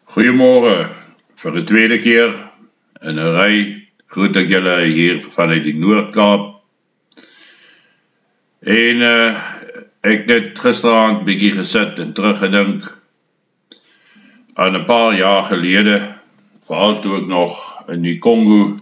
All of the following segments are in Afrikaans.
Goeiemorgen, vir die tweede keer in 'n ry groet ek julle hier vanuit die Noord-Kaap. En ek het gisteraand bietjie gesit en teruggedink aan 'n paar jaar gelede, veral toe ek nog in die Kongo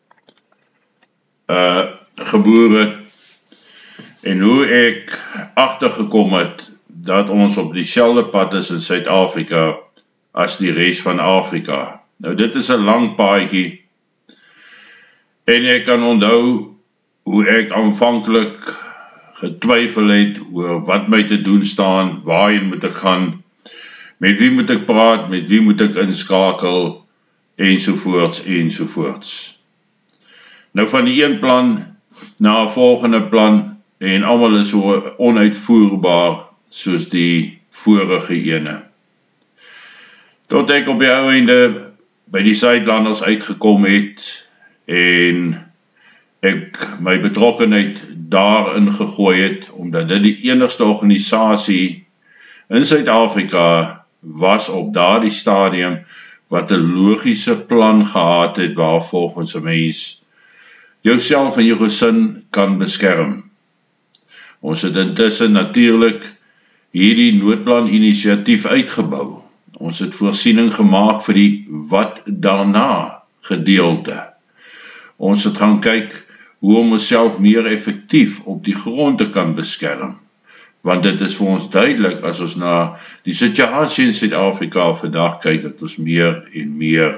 geboor het, en hoe ek agtergekom het dat ons op dieselfde pad is in Suid-Afrika as die res van Afrika. Nou dit is 'n lang paadjie, en ek kan onthou hoe ek aanvanklik getwyfel het oor wat my te doen staan, waarheen moet ek gaan, met wie moet ek praat, met wie moet ek inskakel, ensovoorts. Nou van die een plan na 'n volgende plan, en almal is so onuitvoerbaar soos die vorige ene. Tot ek op die ou einde by die Suidlanders uitgekom het, en ek my betrokkenheid daarin gegooi het, omdat dit die enigste organisasie in Suid-Afrika was op daardie stadium, wat 'n logiese plan gehad het, waar volgens 'n mens jouself en jou gesin kan beskerm. Ons het intussen natuurlik hierdie noodplan inisiatief uitgebou. Ons het voorsiening gemaak vir die wat daarna gedeelte. Ons het gaan kyk hoe om onsself meer effektief op die grond te kan beskerm. Want dit is vir ons duidelik, as ons na die situasie in Suid-Afrika vandag kyk, dat ons meer en meer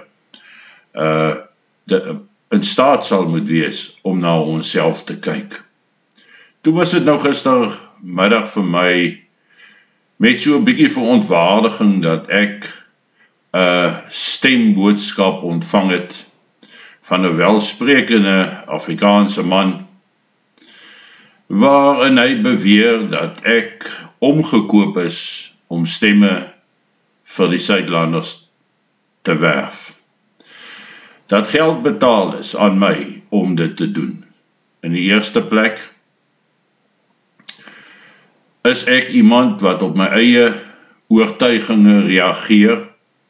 in staat sal moet wees om na onsself te kyk. Toe was dit nou gistermiddag vir my met so 'n bietjie verontwaardiging dat ek 'n stemboodskap ontvang het van 'n welsprekende Afrikaanse man, waarin hy beweer dat ek omgekoop is om stemme vir die Suidlanders te werf. Dat geld betaal is aan my om dit te doen. In die eerste plek is ek iemand wat op my eie oortuiginge reageer.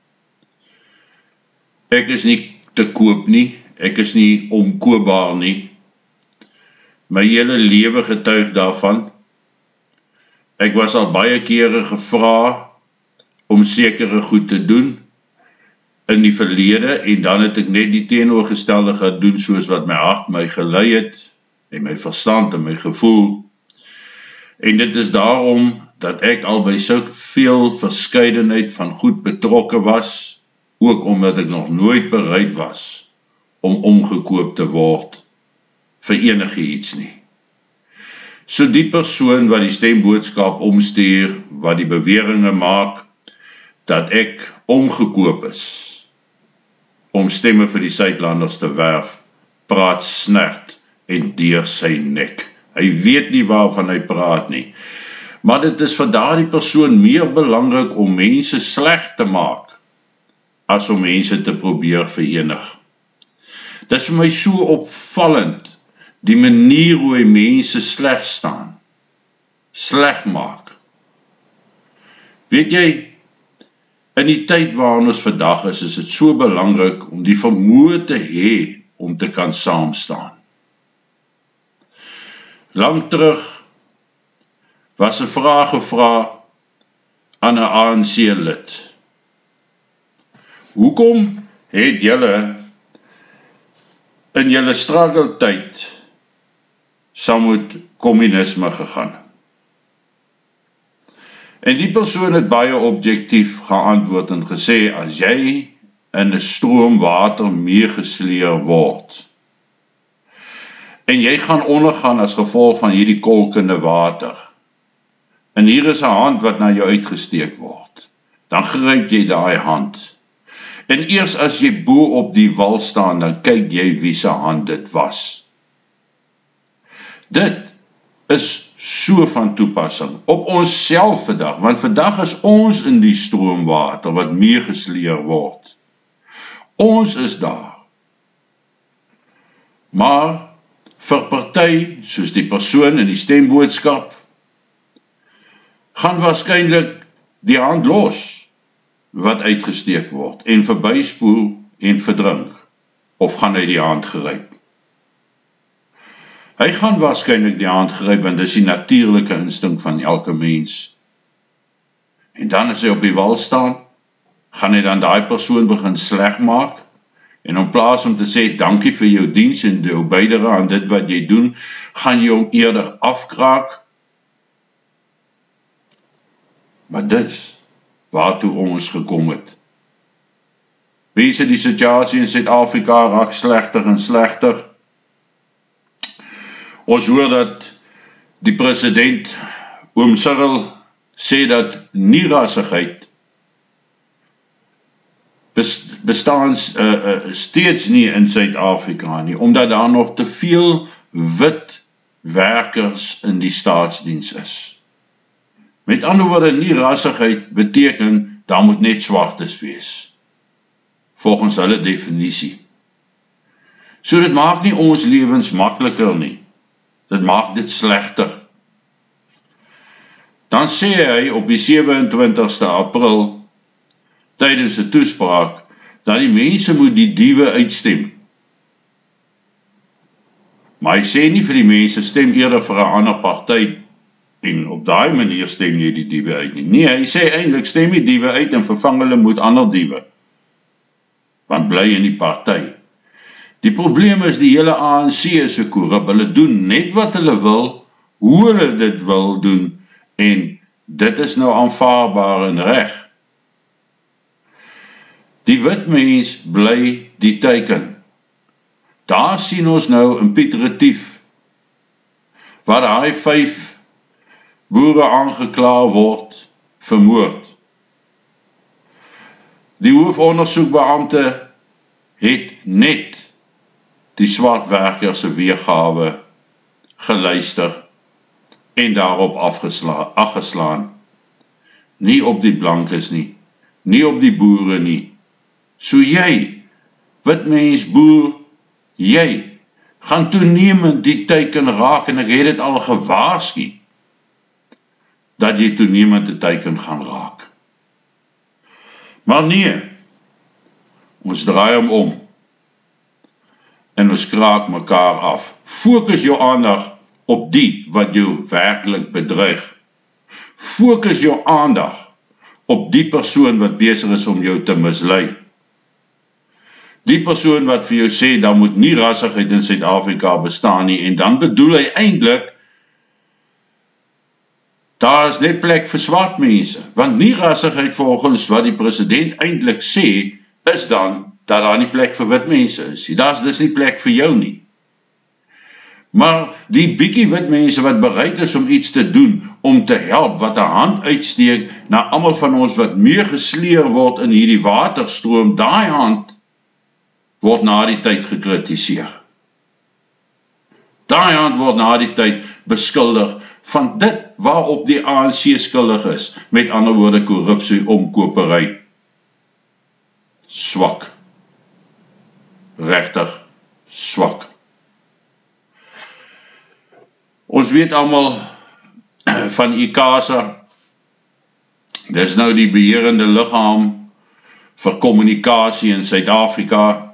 Ek is nie te koop nie, ek is nie omkoopbaar nie. My hele lewe getuig daarvan. Ek was al baie kere gevra om sekere goed te doen in die verlede, en dan het ek net die teenoorgestelde gedoen soos wat my hart my gelei het, en my verstand en my gevoel. En dit is daarom dat ek al by soveel verskeidenheid van goed betrokke was, ook omdat ek nog nooit bereid was om omgekoop te word vir enige iets nie. So die persoon wat die stemboodskap omstuur, wat die beweringe maak dat ek omgekoop is om stemme vir die Suidlanders te werf, praat snert en deur sy nek. Hy weet nie waarvan hy praat nie. Maar dit is vir daardie persoon meer belangrik om mense sleg te maak, as om mense te probeer verenig. Dit is vir my so opvallend, die manier hoe hy mense sleg staan, sleg maak. Weet jy, in die tyd waarin ons vandag is dit so belangrik om die vermoë te hê om te kan saamstaan. Lang terug was 'n vraag gevra aan 'n ANC-lid. Hoekom het julle in julle struggle-tyd saam met kommunisme gegaan? En die persoon het baie objektief geantwoord en gesê, as jy in 'n stroom water meegesleer word, en jy gaan ondergaan as gevolg van hierdie kolkende water, en hier is 'n hand wat na jou uitgesteek word, dan gryp jy daai hand. En eers as jy bo op die wal staan, dan kyk jy wie se hand dit was. Dit is so van toepassing op ons self vandag, want vandag is ons in die stroomwater wat meegesleer word. Ons is daar. Maar vir party, soos die persoon in die stemboodskap, gaan waarskynlik die hand los, wat uitgesteek word, en verbyspoel en verdrink, of gaan hy die hand gryp? Hy gaan waarskynlik die hand gryp, want dis die natuurlike instink van elke mens. En dan as hy op die wal staan, gaan hy dan daai persoon begin sleg maak, en in plaas om te sê, dankie vir jou diens en jou bydra aan dit wat jy doen, gaan jy hom eerder afkraak. Maar dis waartoe ons gekom het. Mense, die situasie in Suid-Afrika raak slegter en slegter. Ons hoor dat die president, oom Cyril, sê dat nie-rassigheid bestaan steeds nie in Suid-Afrika nie, omdat daar nog te veel wit werkers in die staatsdiens is. Met ander woorde, nie-rassigheid beteken, daar moet net swartes wees, volgens hulle definisie. So dit maak nie ons lewens makliker nie, dit maak dit slegter. Dan sê hy op die 27ste April, tydens 'n toespraak, dat die mense moet die diewe uitstem. Maar hy sê nie vir die mense, stem eerder vir 'n ander party, en op daai manier stem jy die diewe uit nie. Nee, hy sê eintlik, stem die diewe uit en vervang hulle met ander diewe, want bly in die party. Die probleem is, die hele ANC is so korrup, hulle doen net wat hulle wil, hoe hulle dit wil doen, en dit is nou aanvaarbaar en reg. Die wit mens bly die teiken. Daar sien ons nou in Piet Retief, waar hy 5 boere aangekla word, vermoord. Die hoofondersoekbeampte het net die swart werkers se weergawe geluister en daarop afgeslaan. Nie op die blankes nie, nie op die boere nie. So jy, wit mens boer, jy, gaan toenemend die teiken raak, en ek het dit al gewaarsku, dat jy toenemend die teiken gaan raak. Maar nee, ons draai hom om, en ons kraak mekaar af. Fokus jou aandag op die wat jou werklik bedreig. Fokus jou aandag op die persoon wat besig is om jou te mislei. Die persoon wat vir jou sê, daar moet nie rassigheid in Suid-Afrika bestaan nie, en dan bedoel hy eintlik, daar is net plek vir swart mense, want nie rassigheid volgens wat die president eintlik sê, is dan, dat daar nie plek vir wit mense is. Daar is dus nie plek vir jou nie. Maar die bietjie wit mense wat bereid is om iets te doen, om te help, wat 'n hand uitsteek, na almal van ons wat meegesleer word in hierdie waterstroom, daai hand, word na die tyd gekritiseer. Daai hand word na die tyd beskuldig van dit waarop die ANC skuldig is, met ander woorde korrupsie, omkopery. Swak. Regtig swak. Ons weet almal van ICASA, dis nou die beheerende liggaam vir kommunikasie in Suid-Afrika.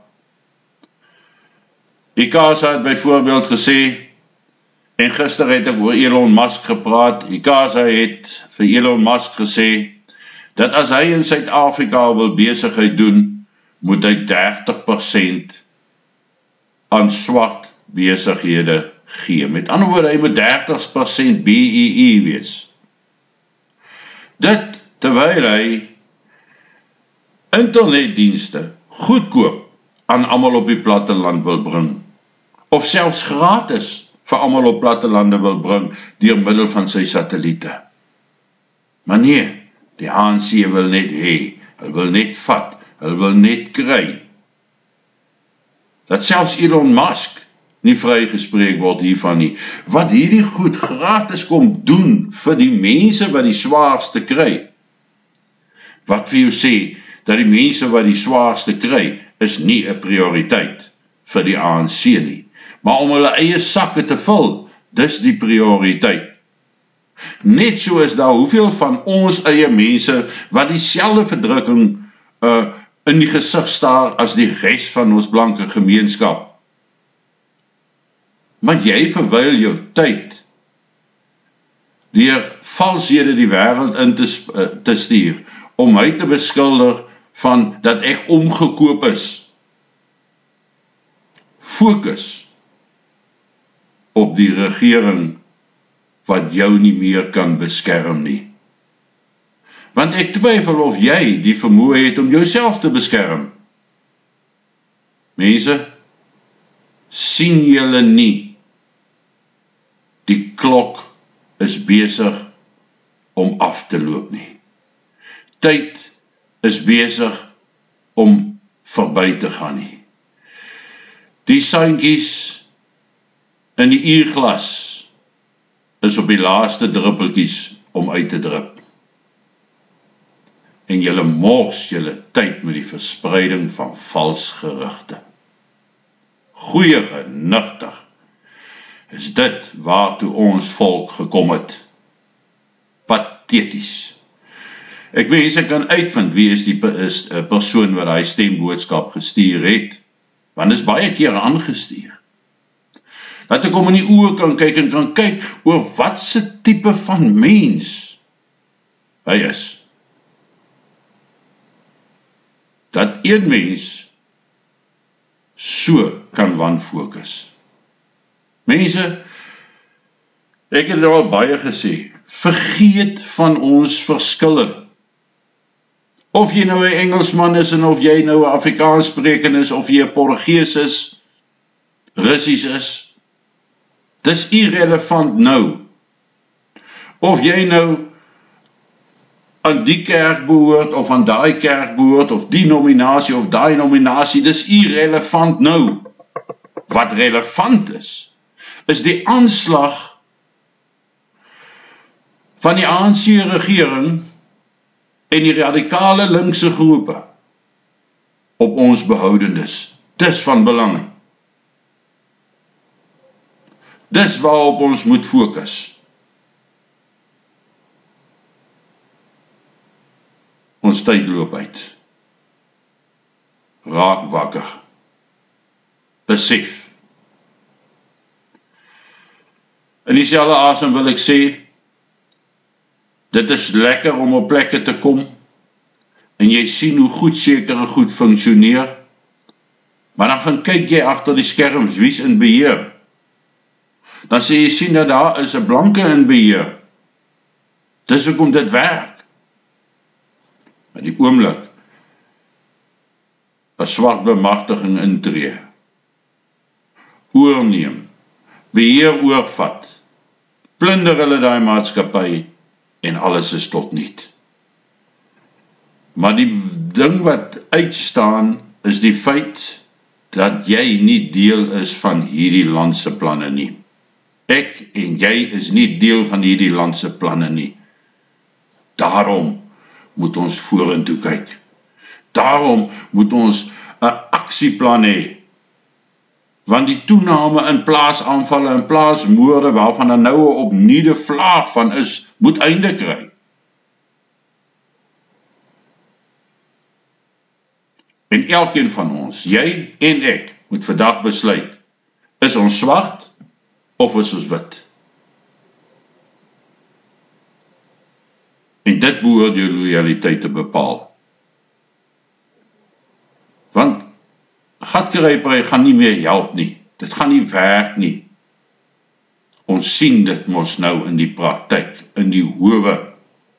ICASA het byvoorbeeld gesê, en gister het ek oor Elon Musk gepraat, ICASA het vir Elon Musk gesê, dat as hy in Suid-Afrika wil besigheid doen, moet hy 30% aan swart besighede gee. Met ander woorde, hy moet 30% BEE wees. Dit terwyl hy internetdienste goedkoop aan almal op die platteland wil bring, of selfs gratis vir almal op plattelande wil bring, deur middel van sy satelliete. Maar nee, die ANC wil net hê, hulle wil net vat, hulle wil net kry. Dat selfs Elon Musk nie vrygespreek word hiervan nie, wat hierdie goed gratis kom doen vir die mense wat die swaarste kry. Wat vir jou sê, dat die mense wat die swaarste kry, is nie 'n prioriteit vir die ANC nie. Maar om hulle eie sakke te vul, dis die prioriteit. Net so is daar hoeveel van ons eie mense wat dieselfde verdrukking in die gesig staar as die res van ons blanke gemeenskap. Maar jy verwyl jou tyd deur valshede die wêreld in te stuur, om my te beskuldig van dat ek omgekoop is. Fokus op die regering wat jou nie meer kan beskerm nie. Want ek twyfel of jy die vermoë het om jouself te beskerm. Mense, sien julle nie, die klok is besig om af te loop nie. Tyd is besig om verby te gaan nie. Die seintjies in die uurglas is op die laaste druppeltjies om uit te drup. En julle mors julle tyd met die verspreiding van vals gerugte. Goeie genigtig is dit waartoe ons volk gekom het. Patheties. Ek wens ek kan uitvind wie is die persoon wat hy stemboodskap gestuur het, want is baie keer aangestuur. Dat ek hom in die oë kan kyk en kan kyk oor wat se tipe van mens hy is. Dat een mens so kan wanfokus. Mense, ek het al baie gesê, vergeet van ons verskille. Of jy nou 'n Engelsman is en of jy nou 'n Afrikaans spreker is, of jy 'n Portugees is, Russies is, dis irrelevant nou. Of jy nou aan die kerk behoort, of aan daai kerk behoort, of die nominasie, of daai nominasie, dis irrelevant nou. Wat relevant is die aanslag van die ANC regering en die radikale linkse groepe op ons behoudenis. Dis van belang. Dis waarop ons moet fokus. Ons tyd loop uit. Raak wakker. Besef. In dieselfde asem wil ek sê, dit is lekker om op plekke te kom, en jy sien hoe goed sekere goed functioneer, maar dan gaan kyk jy agter die skerms, wie's in beheer. Dan sê jy sien dat daar is 'n blanke in beheer. Dis hoekom dit werk. Maar die oomblik, 'n swart bemagtiging intree, oorneem, beheer oorvat, plunder hulle daai maatskappy, en alles is tot niet. Maar die ding wat uitstaan, is die feit, dat jy nie deel is van hierdie landse planne nie. Ek en jy is nie deel van hierdie landse planne nie. Daarom moet ons vorentoe kyk. Daarom moet ons 'n aksieplan hê. Want die toename in plaasaanvalle en plaasmoorde, waarvan daar nou 'n opnuide vlaag van is, moet einde kry. En elkeen van ons, jy en ek, moet vandag besluit, is ons swart of is ons wit? En dit behoort jou loyaliteit te bepaal. Want gatkrypery gaan nie meer help nie. Dit gaan nie werk nie. Ons sien dit mos nou in die praktyk, in die howe.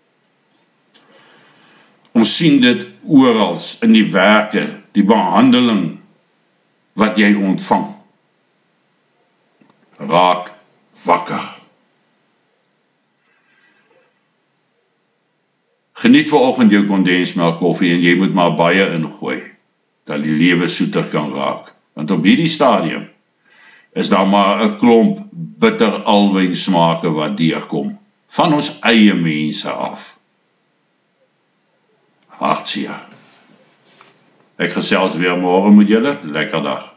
Ons sien dit oral in die werke, die behandeling wat jy ontvang. Raak wakker. Geniet vanoggend jou kondensmelk koffie en jy moet maar baie ingooi, dat die lewe soeter kan raak. Want op hierdie stadium is daar maar 'n klomp bitter alwyn smake wat deurkom, van ons eie mense af. Hartseer. Ek gesels weer môre met julle, lekker dag.